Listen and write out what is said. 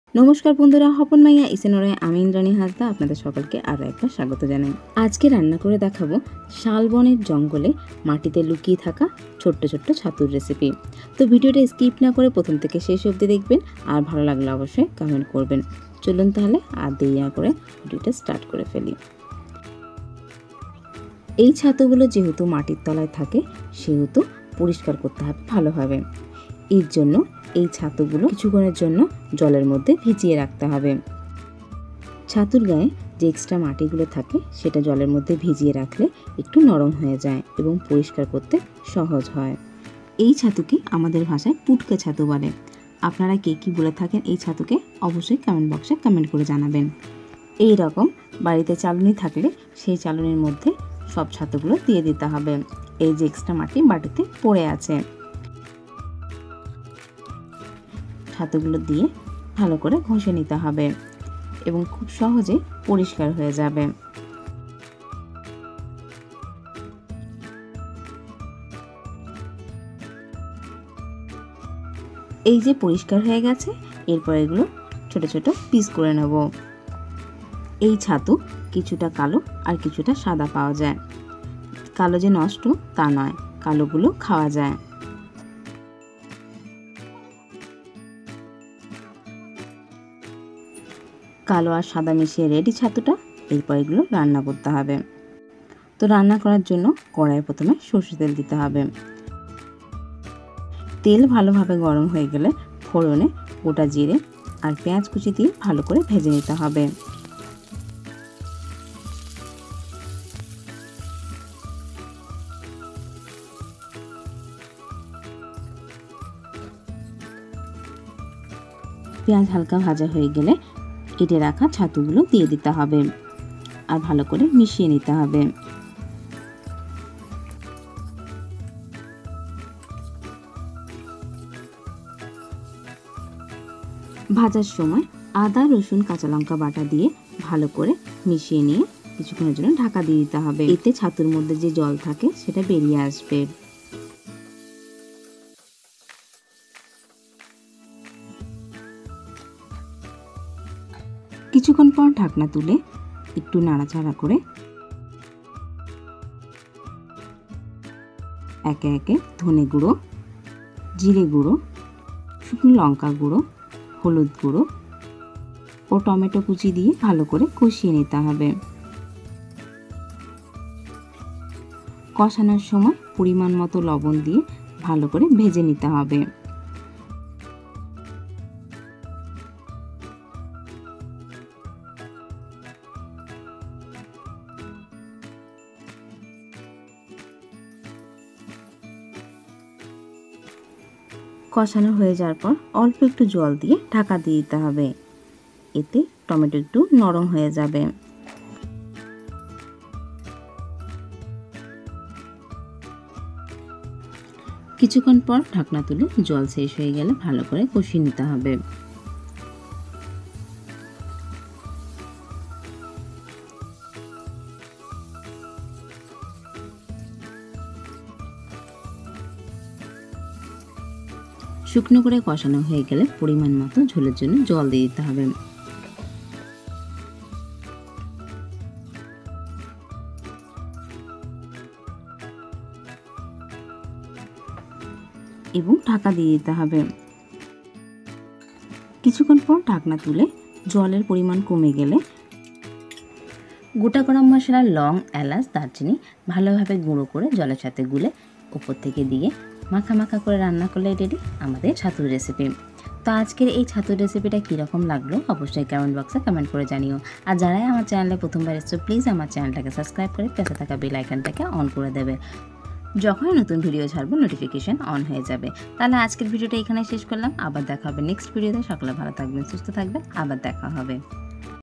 নমস্কার বন্ধুরা, হপন মাইয়া ইসেনরে আমি ইন্দ্রাণী হাসদা আপনাদের সকলকে আরও একবার স্বাগত জানাই। আজকে রান্না করে দেখাবো শালবনের জঙ্গলে মাটিতে লুকিয়ে থাকা ছোট্ট ছোট্ট ছাতুর রেসিপি। তো ভিডিওটা স্কিপ না করে প্রথম থেকে শেষ অবধি দেখবেন, আর ভালো লাগলে অবশ্যই কমেন্ট করবেন। চলুন তাহলে আর দেরি না করে ভিডিওটা স্টার্ট করে ফেলি। এই ছাতুগুলো যেহেতু মাটির তলায় থাকে সেহেতু পরিষ্কার করতে হবে ভালোভাবে। এর জন্য এই ছাতুগুলো কিছুক্ষণের জন্য জলের মধ্যে ভিজিয়ে রাখতে হবে। ছাতুর গায়ে যে এক্সট্রা মাটিগুলো থাকে সেটা জলের মধ্যে ভিজিয়ে রাখলে একটু নরম হয়ে যায় এবং পরিষ্কার করতে সহজ হয়। এই ছাতুকে আমাদের ভাষায় পুটকে ছাতু বলে। আপনারা কে কী বলে থাকেন এই ছাতুকে অবশ্যই কমেন্ট বক্সে কমেন্ট করে জানাবেন। এই রকম বাড়িতে চালনি থাকলে সেই চালনির মধ্যে সব ছাতুগুলো দিয়ে দিতে হবে। এই যে এক্সট্রা মাটি বাটিতে পড়ে আছে, ছাতুগুলো দিয়ে ভালো করে ঘষে নিতে হবে এবং খুব সহজে পরিষ্কার হয়ে যাবে। এই যে পরিষ্কার হয়ে গেছে, এরপর এগুলো ছোট ছোট পিস করে নেব। এই ছাতু কিছুটা কালো আর কিছুটা সাদা পাওয়া যায়। কালো যে নষ্ট তা নয়, কালোগুলো খাওয়া যায়। কালো আর সাদা মিশিয়ে রেডি ছাতুটা। এরপর এগুলো রান্না করতে হবে। তো রান্না করার জন্য কড়াইয়ে প্রথমে সরষে তেল দিতে হবে। তেল ভালোভাবে গরম হয়ে গেলে ফোড়নে গোটা জিরে আর পেঁয়াজ কুচি দিয়ে ভালো করে ভেজে নিতে হবে। পেঁয়াজ হালকা ভাজা হয়ে গেলে কেটে রাখা ছাতুগুলো দিয়ে দিতে হবে আর ভালো করে মিশিয়ে নিতে হবে। ভাজার সময় আদা, রসুন, কাঁচা লঙ্কা বাটা দিয়ে ভালো করে মিশিয়ে নিয়ে কিছুক্ষণের জন্য ঢাকা দিয়ে দিতে হবে। এতে ছাতুর মধ্যে যে জল থাকে সেটা বেরিয়ে আসবে। কিছুক্ষণ পর ঢাকনা তুলে একটু নাড়াচাড়া করে একে একে ধনে গুঁড়ো, জিরে গুঁড়ো, শুকনো লঙ্কা গুঁড়ো, হলুদ গুঁড়ো ও টমেটো কুচি দিয়ে ভালো করে কষিয়ে নিতে হবে। কষানোর সময় পরিমাণ মতো লবণ দিয়ে ভালো করে ভেজে নিতে হবে। কষানো হয়ে যাওয়ার পর অল্প একটু জল দিয়ে ঢাকা দিয়ে দিতে হবে। এতে টমেটো একটু নরম হয়ে যাবে। কিছুক্ষণ পর ঢাকনা তুলে জল শেষ হয়ে গেলে ভালো করে কষিয়ে নিতে হবে। শুকনো করে কষানো হয়ে গেলে পরিমাণ মতো ঝোলের জন্য জল দিয়ে দিতে হবে। এবং ঢাকা দিয়ে দিতে হবে। কিছুক্ষণ পর ঢাকনা তুলে জলের পরিমাণ কমে গেলে গোটা গরম মশলা, লং, এলাচ, দারচিনি ভালোভাবে গুঁড়ো করে জলের সাথে গুলে উপর থেকে দিয়ে মাখা মাখা করে রান্না করলে রেডি আমাদের ছাতুর রেসিপি। তো আজকের এই ছাতুর রেসিপিটা কীরকম লাগলো অবশ্যই কমেন্ট বক্সে কমেন্ট করে জানিও। আর যারাই আমার চ্যানেলে প্রথমবার এসছো প্লিজ আমার চ্যানেলটাকে সাবস্ক্রাইব করে পাশে থাকা বেল আইকনটাকে অন করে দেবে। যখনই নতুন ভিডিও ছাড়বো নোটিফিকেশন অন হয়ে যাবে। তাহলে আজকের ভিডিওটা এখানে শেষ করলাম। আবার দেখা হবে নেক্সট ভিডিওতে। সকলে ভালো থাকবেন, সুস্থ থাকবেন, আবার দেখা হবে।